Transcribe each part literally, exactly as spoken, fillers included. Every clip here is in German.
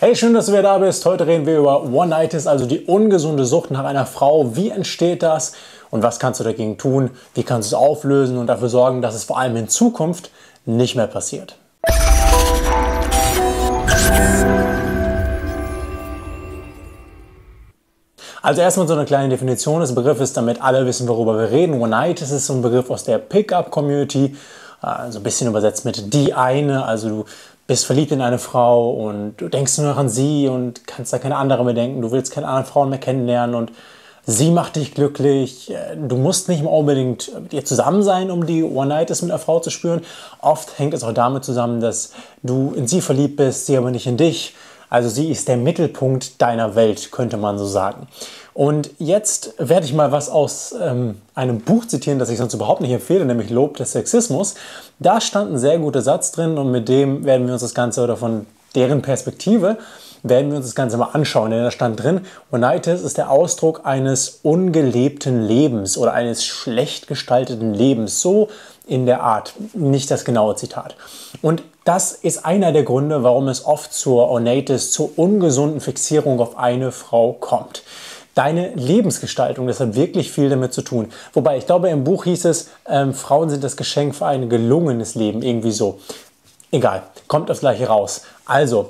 Hey, schön, dass du wieder da bist. Heute reden wir über One-Nighties, also die ungesunde Sucht nach einer Frau. Wie entsteht das und was kannst du dagegen tun? Wie kannst du es auflösen und dafür sorgen, dass es vor allem in Zukunft nicht mehr passiert? Also erstmal so eine kleine Definition des Begriffes, damit alle wissen, worüber wir reden. One-Nighties ist so ein Begriff aus der Pickup-Community, also ein bisschen übersetzt mit die eine, also du bist verliebt in eine Frau und du denkst nur noch an sie und kannst da keine andere mehr denken. Du willst keine anderen Frauen mehr kennenlernen und sie macht dich glücklich. Du musst nicht mal unbedingt mit ihr zusammen sein, um die One-Nighties mit einer Frau zu spüren. Oft hängt es auch damit zusammen, dass du in sie verliebt bist, sie aber nicht in dich. Also sie ist der Mittelpunkt deiner Welt, könnte man so sagen. Und jetzt werde ich mal was aus ähm, einem Buch zitieren, das ich sonst überhaupt nicht empfehle, nämlich Lob des Sexismus. Da stand ein sehr guter Satz drin und mit dem werden wir uns das Ganze, oder von deren Perspektive, werden wir uns das Ganze mal anschauen. Denn da stand drin, One-Nighties ist der Ausdruck eines ungelebten Lebens oder eines schlecht gestalteten Lebens. So in der Art, nicht das genaue Zitat. Und das ist einer der Gründe, warum es oft zur One-Nighties, zur ungesunden Fixierung auf eine Frau kommt. Deine Lebensgestaltung, das hat wirklich viel damit zu tun. Wobei, ich glaube, im Buch hieß es, ähm, Frauen sind das Geschenk für ein gelungenes Leben, irgendwie so. Egal, kommt das gleiche raus. Also,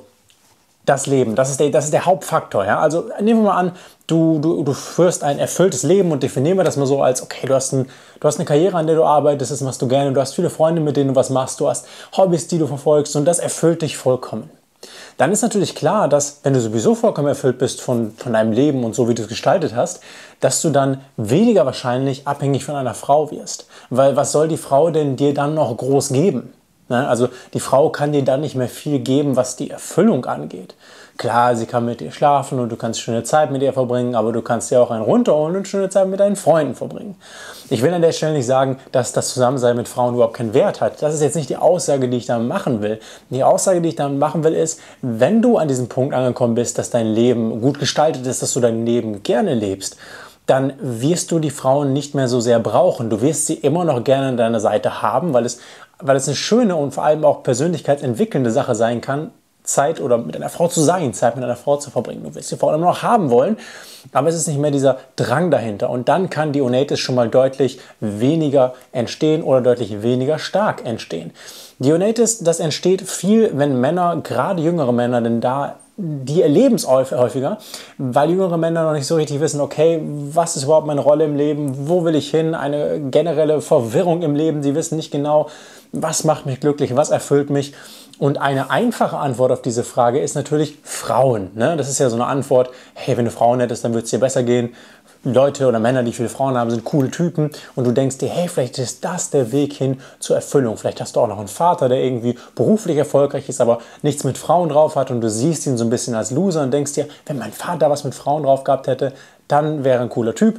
das Leben, das ist der, das ist der Hauptfaktor. Ja? Also nehmen wir mal an, du, du, du führst ein erfülltes Leben und definieren wir das mal so als, okay, du hast, ein, du hast eine Karriere, an der du arbeitest, das machst du gerne, du hast viele Freunde, mit denen du was machst, du hast Hobbys, die du verfolgst und das erfüllt dich vollkommen. Dann ist natürlich klar, dass, wenn du sowieso vollkommen erfüllt bist von, von deinem Leben und so, wie du es gestaltet hast, dass du dann weniger wahrscheinlich abhängig von einer Frau wirst. Weil was soll die Frau denn dir dann noch groß geben? Ne? Also die Frau kann dir dann nicht mehr viel geben, was die Erfüllung angeht. Klar, sie kann mit dir schlafen und du kannst schöne Zeit mit ihr verbringen, aber du kannst dir auch einen runterholen und schöne Zeit mit deinen Freunden verbringen. Ich will an der Stelle nicht sagen, dass das Zusammensein mit Frauen überhaupt keinen Wert hat. Das ist jetzt nicht die Aussage, die ich da machen will. Die Aussage, die ich da machen will, ist, wenn du an diesem Punkt angekommen bist, dass dein Leben gut gestaltet ist, dass du dein Leben gerne lebst, dann wirst du die Frauen nicht mehr so sehr brauchen. Du wirst sie immer noch gerne an deiner Seite haben, weil es, weil es eine schöne und vor allem auch persönlichkeitsentwickelnde Sache sein kann, Zeit oder mit einer Frau zu sein, Zeit mit einer Frau zu verbringen. Du wirst die Frau immer noch haben wollen, aber es ist nicht mehr dieser Drang dahinter. Und dann kann die One-Nighties schon mal deutlich weniger entstehen oder deutlich weniger stark entstehen. Die One-Nighties, das entsteht viel, wenn Männer, gerade jüngere Männer, denn da die erleben es häufiger, weil jüngere Männer noch nicht so richtig wissen, okay, was ist überhaupt meine Rolle im Leben, wo will ich hin, eine generelle Verwirrung im Leben, sie wissen nicht genau, was macht mich glücklich, was erfüllt mich. Und eine einfache Antwort auf diese Frage ist natürlich Frauen. Ne? Das ist ja so eine Antwort, hey, wenn du Frauen hättest, dann würde es dir besser gehen. Leute oder Männer, die viele Frauen haben, sind coole Typen und du denkst dir, hey, vielleicht ist das der Weg hin zur Erfüllung. Vielleicht hast du auch noch einen Vater, der irgendwie beruflich erfolgreich ist, aber nichts mit Frauen drauf hat und du siehst ihn so ein bisschen als Loser und denkst dir, wenn mein Vater was mit Frauen drauf gehabt hätte, dann wäre er ein cooler Typ.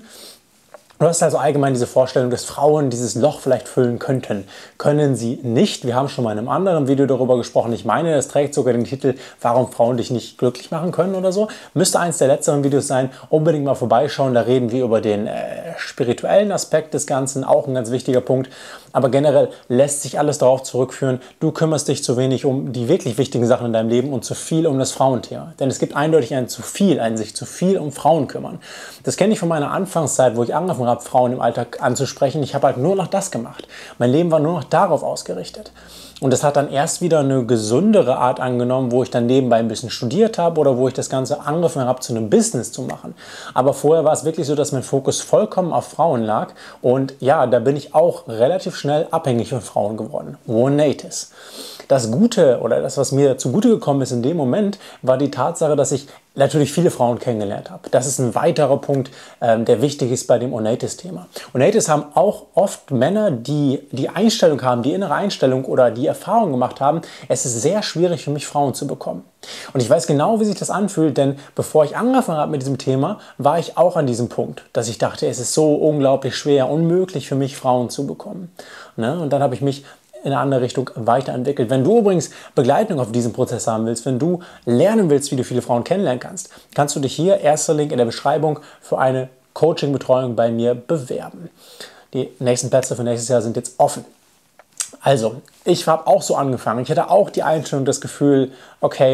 Du hast also allgemein diese Vorstellung, dass Frauen dieses Loch vielleicht füllen könnten. Können sie nicht. Wir haben schon mal in einem anderen Video darüber gesprochen. Ich meine, es trägt sogar den Titel, warum Frauen dich nicht glücklich machen können oder so. Müsste eins der letzteren Videos sein. Unbedingt mal vorbeischauen. Da reden wir über den äh, spirituellen Aspekt des Ganzen. Auch ein ganz wichtiger Punkt. Aber generell lässt sich alles darauf zurückführen, du kümmerst dich zu wenig um die wirklich wichtigen Sachen in deinem Leben und zu viel um das Frauenthema. Denn es gibt eindeutig ein zu viel, ein sich zu viel um Frauen kümmern. Das kenne ich von meiner Anfangszeit, wo ich angefangen habe, Frauen im Alltag anzusprechen. Ich habe halt nur noch das gemacht. Mein Leben war nur noch darauf ausgerichtet. Und das hat dann erst wieder eine gesündere Art angenommen, wo ich dann nebenbei ein bisschen studiert habe oder wo ich das Ganze angefangen habe, zu einem Business zu machen. Aber vorher war es wirklich so, dass mein Fokus vollkommen auf Frauen lag. Und ja, da bin ich auch relativ schnell abhängig von Frauen geworden. One-Nighties. Das Gute oder das, was mir zugute gekommen ist in dem Moment, war die Tatsache, dass ich natürlich viele Frauen kennengelernt habe. Das ist ein weiterer Punkt, ähm, der wichtig ist bei dem One-Nighties-Thema. One-Nighties haben auch oft Männer, die die Einstellung haben, die innere Einstellung oder die Erfahrung gemacht haben, es ist sehr schwierig für mich, Frauen zu bekommen. Und ich weiß genau, wie sich das anfühlt, denn bevor ich angefangen habe mit diesem Thema, war ich auch an diesem Punkt, dass ich dachte, es ist so unglaublich schwer, unmöglich für mich, Frauen zu bekommen. Ne? Und dann habe ich mich in eine andere Richtung weiterentwickelt. Wenn du übrigens Begleitung auf diesem Prozess haben willst, wenn du lernen willst, wie du viele Frauen kennenlernen kannst, kannst du dich hier, erster Link in der Beschreibung, für eine Coaching-Betreuung bei mir bewerben. Die nächsten Plätze für nächstes Jahr sind jetzt offen. Also, ich habe auch so angefangen. Ich hatte auch die Einstellung, das Gefühl, okay,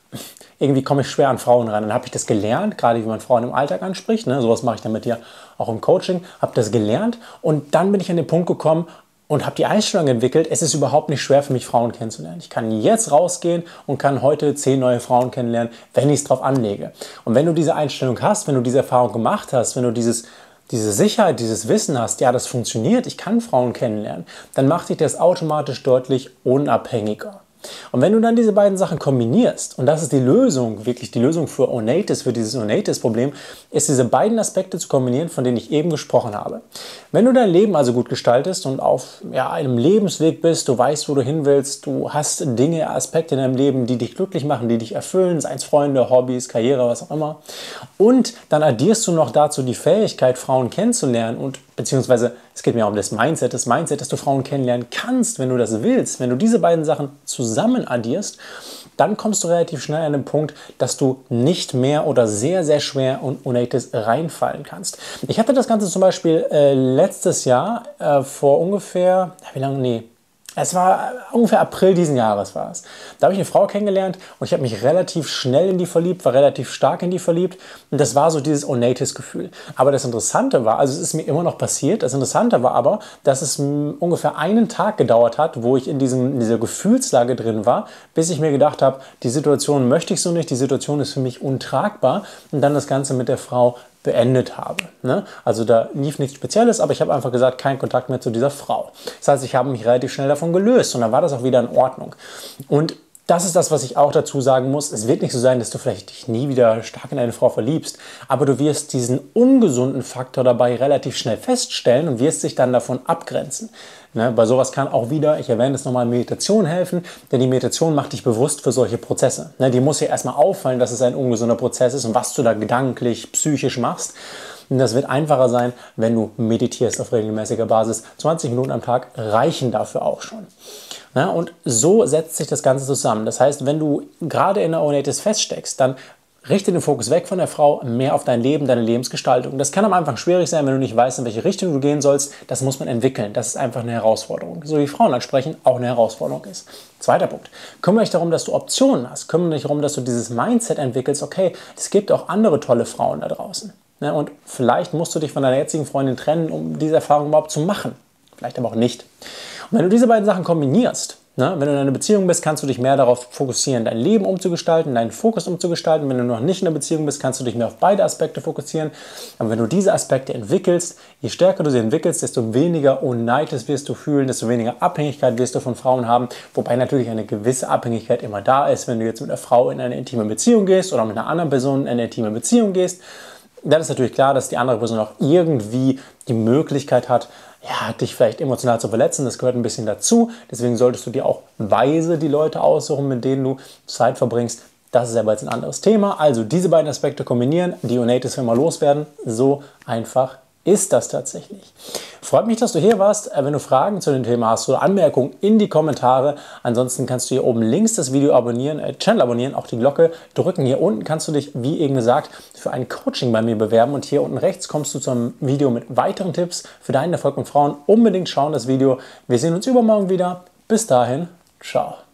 irgendwie komme ich schwer an Frauen ran. Dann habe ich das gelernt, gerade wie man Frauen im Alltag anspricht. Ne? Sowas mache ich dann mit dir auch im Coaching. Habe das gelernt und dann bin ich an den Punkt gekommen und habe die Einstellung entwickelt, es ist überhaupt nicht schwer für mich, Frauen kennenzulernen. Ich kann jetzt rausgehen und kann heute zehn neue Frauen kennenlernen, wenn ich es drauf anlege. Und wenn du diese Einstellung hast, wenn du diese Erfahrung gemacht hast, wenn du dieses diese Sicherheit, dieses Wissen hast, ja, das funktioniert, ich kann Frauen kennenlernen, dann macht dich das automatisch deutlich unabhängiger. Und wenn du dann diese beiden Sachen kombinierst, und das ist die Lösung, wirklich die Lösung für Onatis, für dieses Onatis-Problem, ist diese beiden Aspekte zu kombinieren, von denen ich eben gesprochen habe. Wenn du dein Leben also gut gestaltest und auf ja, einem Lebensweg bist, du weißt, wo du hin willst, du hast Dinge, Aspekte in deinem Leben, die dich glücklich machen, die dich erfüllen, sei es Freunde, Hobbys, Karriere, was auch immer, und dann addierst du noch dazu die Fähigkeit, Frauen kennenzulernen und beziehungsweise es geht mir um das Mindset, das Mindset, dass du Frauen kennenlernen kannst, wenn du das willst, wenn du diese beiden Sachen zusammen addierst, dann kommst du relativ schnell an den Punkt, dass du nicht mehr oder sehr, sehr schwer in Onatis reinfallen kannst. Ich hatte das Ganze zum Beispiel äh, letztes Jahr, äh, vor ungefähr, wie lange, nee, es war ungefähr April diesen Jahres war es. Da habe ich eine Frau kennengelernt und ich habe mich relativ schnell in die verliebt, war relativ stark in die verliebt und das war so dieses Onatis-Gefühl. Aber das Interessante war, also es ist mir immer noch passiert, das Interessante war aber, dass es ungefähr einen Tag gedauert hat, wo ich in, diesem, in dieser Gefühlslage drin war, bis ich mir gedacht habe, die Situation möchte ich so nicht, die Situation ist für mich untragbar und dann das Ganze mit der Frau beendet habe. Ne? Also da lief nichts Spezielles, aber ich habe einfach gesagt, kein Kontakt mehr zu dieser Frau. Das heißt, ich habe mich relativ schnell davon gelöst und dann war das auch wieder in Ordnung. Und das ist das, was ich auch dazu sagen muss. Es wird nicht so sein, dass du vielleicht dich nie wieder stark in eine Frau verliebst, aber du wirst diesen ungesunden Faktor dabei relativ schnell feststellen und wirst dich dann davon abgrenzen. Ne, bei sowas kann auch wieder, ich erwähne es nochmal, Meditation helfen, denn die Meditation macht dich bewusst für solche Prozesse. Ne, die muss dir erstmal auffallen, dass es ein ungesunder Prozess ist und was du da gedanklich, psychisch machst. Und das wird einfacher sein, wenn du meditierst auf regelmäßiger Basis. zwanzig Minuten am Tag reichen dafür auch schon. Ja, und so setzt sich das Ganze zusammen. Das heißt, wenn du gerade in der Onatis feststeckst, dann richte den Fokus weg von der Frau, mehr auf dein Leben, deine Lebensgestaltung. Das kann am Anfang schwierig sein, wenn du nicht weißt, in welche Richtung du gehen sollst. Das muss man entwickeln. Das ist einfach eine Herausforderung. So wie Frauen ansprechen auch eine Herausforderung ist. Zweiter Punkt. Kümmere dich darum, dass du Optionen hast. Kümmere dich darum, dass du dieses Mindset entwickelst. Okay, es gibt auch andere tolle Frauen da draußen. Ne? Und vielleicht musst du dich von deiner jetzigen Freundin trennen, um diese Erfahrung überhaupt zu machen. Vielleicht aber auch nicht. Und wenn du diese beiden Sachen kombinierst, ne, wenn du in einer Beziehung bist, kannst du dich mehr darauf fokussieren, dein Leben umzugestalten, deinen Fokus umzugestalten. Wenn du noch nicht in einer Beziehung bist, kannst du dich mehr auf beide Aspekte fokussieren. Aber wenn du diese Aspekte entwickelst, je stärker du sie entwickelst, desto weniger Onatis wirst du fühlen, desto weniger Abhängigkeit wirst du von Frauen haben. Wobei natürlich eine gewisse Abhängigkeit immer da ist, wenn du jetzt mit einer Frau in eine intime Beziehung gehst oder mit einer anderen Person in eine intime Beziehung gehst. Dann ist natürlich klar, dass die andere Person auch irgendwie die Möglichkeit hat, ja, dich vielleicht emotional zu verletzen. Das gehört ein bisschen dazu. Deswegen solltest du dir auch weise die Leute aussuchen, mit denen du Zeit verbringst. Das ist aber jetzt ein anderes Thema. Also diese beiden Aspekte kombinieren, die Onatis für immer loswerden. So einfach ist das tatsächlich. Freut mich, dass du hier warst. Wenn du Fragen zu dem Thema hast oder Anmerkungen, in die Kommentare. Ansonsten kannst du hier oben links das Video abonnieren, äh, Channel abonnieren, auch die Glocke drücken. Hier unten kannst du dich, wie eben gesagt, für ein Coaching bei mir bewerben. Und hier unten rechts kommst du zum Video mit weiteren Tipps für deinen Erfolg mit Frauen. Unbedingt schauen das Video. Wir sehen uns übermorgen wieder. Bis dahin, ciao.